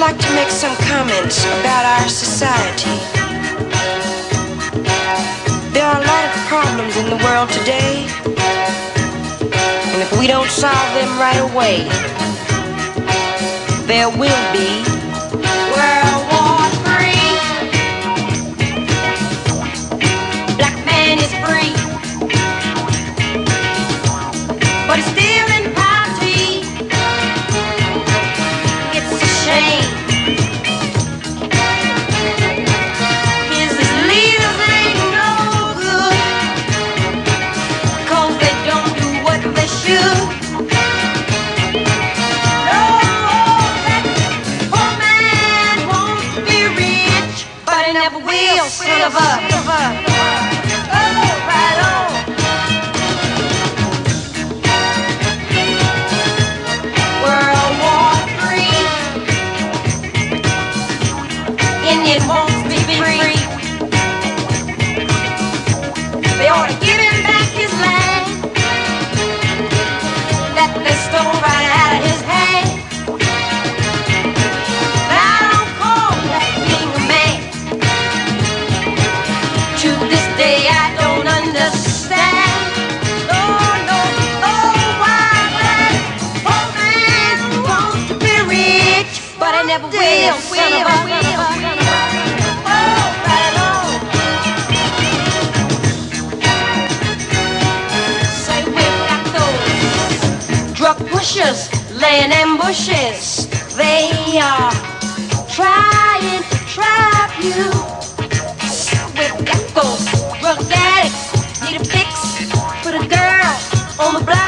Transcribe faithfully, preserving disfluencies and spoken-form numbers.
like to make some comments about our society. There are a lot of problems in the world today, and if we don't solve them right away, there will be World War Three. Black man is free, but he's still in poverty. It's a shame. His leaders ain't no good, 'cause they don't do what they should. No, that poor man wants to be rich, but he never will, son of a. Oh, right on. World War Three. Indian wants to be free. They ought to give him back his land that they stole right out of his hand. Now I don't call that being a man. To this day I don't understand. No, no, oh, why that poor man wants to be rich, but I never will, son of a. Oh, right on. Say we've got those drug pushers laying ambushes. They are trying to trap you. We've got those drug addicts need a fix. Put a girl on the block.